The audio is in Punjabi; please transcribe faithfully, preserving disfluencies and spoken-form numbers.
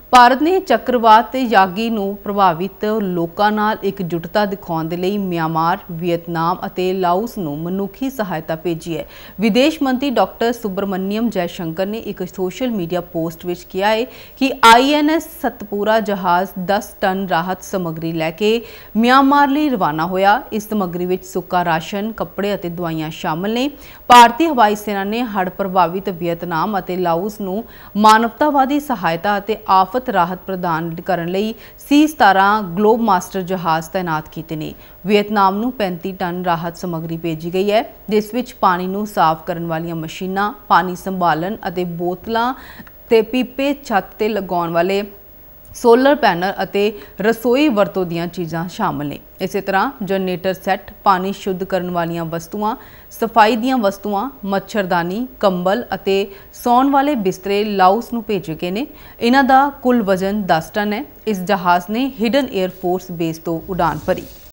ਭਾਰਤ ਨੇ ਚੱਕਰਵਾਤ ਤੇ ਯਾਗੀ ਨੂੰ ਪ੍ਰਭਾਵਿਤ ਲੋਕਾਂ ਨਾਲ ਇਕਜੁੱਟਤਾ ਦਿਖਾਉਣ ਦੇ ਲਈ ਮਿਆਂਮਾਰ, ਵੀਅਤਨਾਮ ਅਤੇ ਲਾਓਸ ਨੂੰ ਮਨੁੱਖੀ ਸਹਾਇਤਾ ਭੇਜੀ ਹੈ। ਵਿਦੇਸ਼ ਮੰਤਰੀ ਡਾਕਟਰ ਸੁਬਰਮਨੀਅਮ ਜੈਸ਼ੰਕਰ ਨੇ ਇੱਕ ਸੋਸ਼ਲ ਮੀਡੀਆ ਪੋਸਟ ਵਿੱਚ ਕਿਹਾ ਹੈ ਕਿ ਆਈ ਐਨ ਐਸ ਸਤਪੁਰਾ ਜਹਾਜ਼ ਦਸ ਟਨ ਰਾਹਤ ਸਮੱਗਰੀ ਲੈ ਕੇ ਮਿਆਂਮਾਰ ਲਈ ਰਵਾਨਾ ਹੋਇਆ। ਇਸ ਸਮੱਗਰੀ ਵਿੱਚ ਸੁੱਕਾ ਰਾਸ਼ਨ, ਕੱਪੜੇ ਅਤੇ ਦਵਾਈਆਂ ਸ਼ਾਮਲ ਨੇ। ਭਾਰਤੀ ਹਵਾਈ ਸੈਨਾ ਨੇ ਹੜ੍ਹ ਪ੍ਰਭਾਵਿਤ ਵੀਅਤਨਾਮ ਅਤੇ ਲਾਓਸ ਨੂੰ ਮਾਨਵਤਾਵਾਦੀ ਸਹਾਇਤਾ ਅਤੇ ਆਫਤ ਰਾਹਤ ਪ੍ਰਦਾਨ ਕਰਨ ਲਈ ਸੀ ਸਤਾਰਾਂ ਗਲੋਬ ਮਾਸਟਰ ਜਹਾਜ਼ ਤੈਨਾਤ ਕੀਤੇ ਨੇ। ਵੀਅਤਨਾਮ ਨੂੰ ਪੈਂਤੀ ਟਨ ਰਾਹਤ ਸਮੱਗਰੀ ਭੇਜੀ ਗਈ ਹੈ, ਜਿਸ ਵਿੱਚ ਪਾਣੀ ਨੂੰ ਸਾਫ਼ ਕਰਨ ਵਾਲੀਆਂ ਮਸ਼ੀਨਾਂ, ਪਾਣੀ ਸੰਭਾਲਣ ਅਤੇ ਬੋਤਲਾਂ ਤੇ ਪੀਪੇ, ਛੱਤ ਤੇ ਲਗਾਉਣ ਵਾਲੇ ਸੋਲਰ ਪੈਨਲ ਅਤੇ ਰਸੋਈ ਵਰਤੋਂ ਦੀਆਂ ਚੀਜ਼ਾਂ ਸ਼ਾਮਲ ਨੇ। ਇਸੇ ਤਰ੍ਹਾਂ ਜਨਰੇਟਰ ਸੈੱਟ, ਪਾਣੀ ਸ਼ੁੱਧ ਕਰਨ ਵਾਲੀਆਂ ਵਸਤੂਆਂ, ਸਫਾਈ ਦੀਆਂ ਵਸਤੂਆਂ, ਮੱਛਰਦਾਨੀ, ਕੰਬਲ ਅਤੇ ਸੌਣ ਵਾਲੇ ਬਿਸਤਰੇ ਲਾਓਸ ਨੂੰ ਭੇਜੇ ਗਏ ਨੇ। ਇਹਨਾਂ ਦਾ ਕੁੱਲ ਵਜ਼ਨ ਦਸ ਟਨ ਹੈ। ਇਸ ਜਹਾਜ਼ ਨੇ ਹਿਡਨ 에ਅਰ ਫੋਰਸ ਬੇਸ ਤੋਂ ਉਡਾਨ ਭਰੀ।